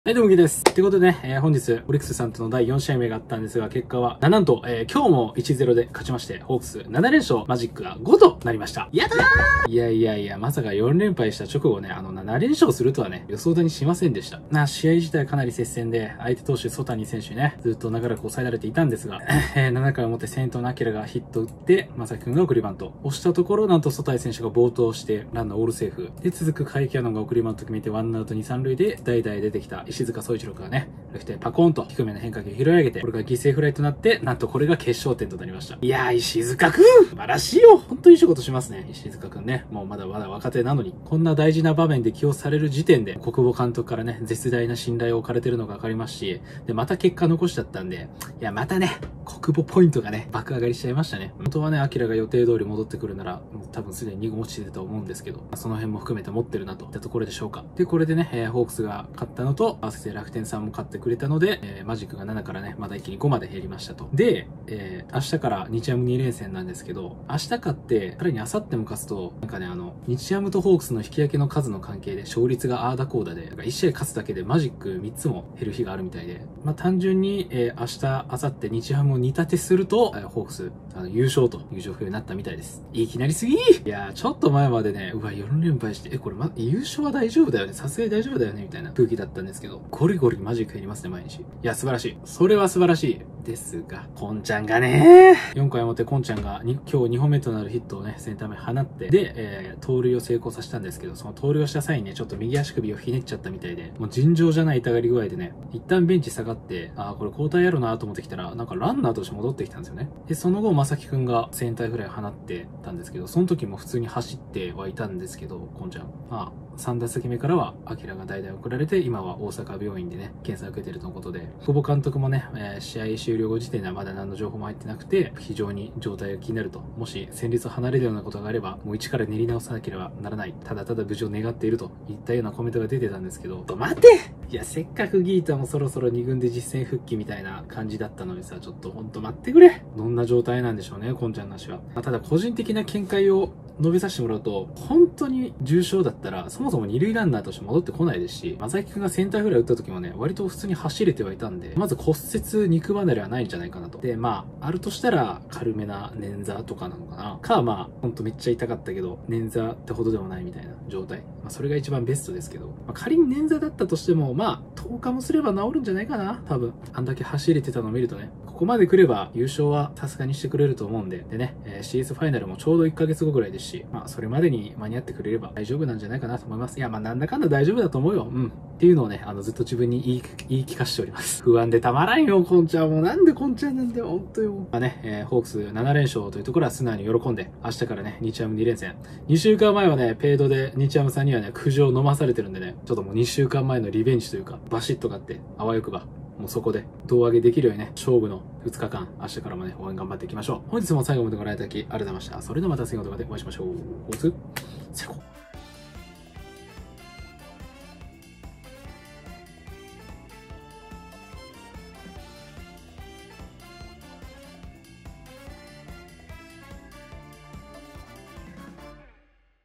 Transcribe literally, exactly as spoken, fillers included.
はい、どうも、ギです。ってことでね、えー、本日、オリックスさんとのだいよん試合目があったんですが、結果は、なんと、えー、今日も いちたいゼロ で勝ちまして、ホークスななれんしょう、マジックがごとなりました。やったーいやいやいや、まさかよんれんぱいした直後ね、あのななれんしょうするとはね、予想だにしませんでした。な、試合自体かなり接戦で、相手投手、曽谷選手ね、ずっと長らく抑えられていたんですが、えー、ななかい表、先頭のアキラがヒット打って、まさきくんが送りバント。押したところ、なんと曽谷選手が暴投して、ランナーオールセーフ。で、続く甲斐キャノンが送りバント決めて、ワンアウトに、さんるいで、代々出てきた石塚総一郎がね、レフトへパコーンと低めの変化球を拾い上げて、これが犠牲フライとなって、なんとこれが決勝点となりました。いやー、石塚くん素晴らしいよ本当にいい仕事しますね。石塚くんね。もうまだまだ若手なのに、こんな大事な場面で起用される時点で、国保監督からね、絶大な信頼を置かれてるのがわかりますし、で、また結果残しちゃったんで、いや、またね、国保ポイントがね、爆上がりしちゃいましたね。本当はね、アキラが予定通り戻ってくるなら、もう多分すでににご落ちてたと思うんですけど、その辺も含めて持ってるなといったところでしょうか。で、これでね、えー、ホークスが勝ったのと、合わせて楽天さんも勝ってくれたので、えー、マジックがななからね、まだ一気にごまで減りましたと。で、えー、明日から日ハムにれんせんなんですけど、明日勝って、さらに明後日も勝つと、なんかね、あの、日ハムとホークスの引き分けの数の関係で勝率があーだこーだで、なんかいち試合勝つだけでマジックみっつも減る日があるみたいで、まあ単純に、えー、明日、明後日日ハムを煮立てすると、えー、ホークス、あの、優勝という状況になったみたいです。いきなりすぎいやー、ちょっと前までね、うわ、よんれんぱいして、え、これま、優勝は大丈夫だよね、さすがに大丈夫だよね、みたいな空気だったんですけど、ゴリゴリマジック減りますね、毎日。いや、素晴らしい。それは素晴らしい。ですが、コンちゃんがねー、よんかい表コンちゃんがに今日にほんめとなるヒットをね、センター前放って、で、えー、盗塁を成功させたんですけど、その盗塁をした際にね、ちょっと右足首をひねっちゃったみたいで、もう尋常じゃない痛がり具合でね、一旦ベンチ下がって、あー、これ交代やろなと思ってきたら、なんかランナーとして戻ってきたんですよね。で、その後、まさきくんがセンターフライ放ってたんですけど、その時も普通に走ってはいたんですけど、コンちゃん。まあ、さんだせきめからは、アキラが代々送られて、今は大阪病院でね、検査を受けてるとのことで、久保監督もね、えー、試合終了後時点ではまだ何の情報も入ってなくて、非常に状態が気になると。もし戦列を離れるようなことがあれば、もう一から練り直さなければならない。ただただ無事を願っているといったようなコメントが出てたんですけど、待ていや、せっかくギータもそろそろに軍で実戦復帰みたいな感じだったのにさ、ちょっとほんと待ってくれどんな状態なんでしょうね、コンちゃんの足は。まあ、ただ個人的な見解を述べさせてもらうと、本当に重傷だったら、そもそも二塁ランナーとして戻ってこないですし、正木くんがセンターフライ打った時もね、割と普通に走れてはいたんで、まず骨折、肉離れはないんじゃないかなと。で、まあ、あるとしたら、軽めな捻挫とかなのかな。か、まあ、ほんとめっちゃ痛かったけど、捻挫ってほどでもないみたいな状態。まあ、それが一番ベストですけど、まあ、仮に捻挫だったとしても、まあ、とおかもすれば治るんじゃないかな。多分。あんだけ走れてたのを見るとね、ここまで来れば優勝はさすがにしてくれると思うんで、でね、えー、シーエス ファイナルもちょうどいっかげつごぐらいですし、まあ、それまでに間に合ってくれれば大丈夫なんじゃないかなと思います。いや、まあ、なんだかんだ大丈夫だと思うよ。うん。っていうのをね、あの、ずっと自分に言い、言い聞かせております。不安でたまらんよ、コンちゃん。もうなんでコンちゃんなんだよ、ほんとよ。まあね、えー、ホークスななれんしょうというところは素直に喜んで、明日からね、日ハムにれんせん。にしゅうかんまえはね、ペイドで日ハムさんにはね、苦情を飲まされてるんでね、ちょっともうにしゅうかんまえのリベンジというか、バシッと勝って、あわよくば。もうそこで胴上げできるようにね、勝負のふつかかん、明日からもね、応援頑張っていきましょう。本日も最後までご覧いただきありがとうございました。それではまた次の動画でお会いしましょう。おつ、せこ。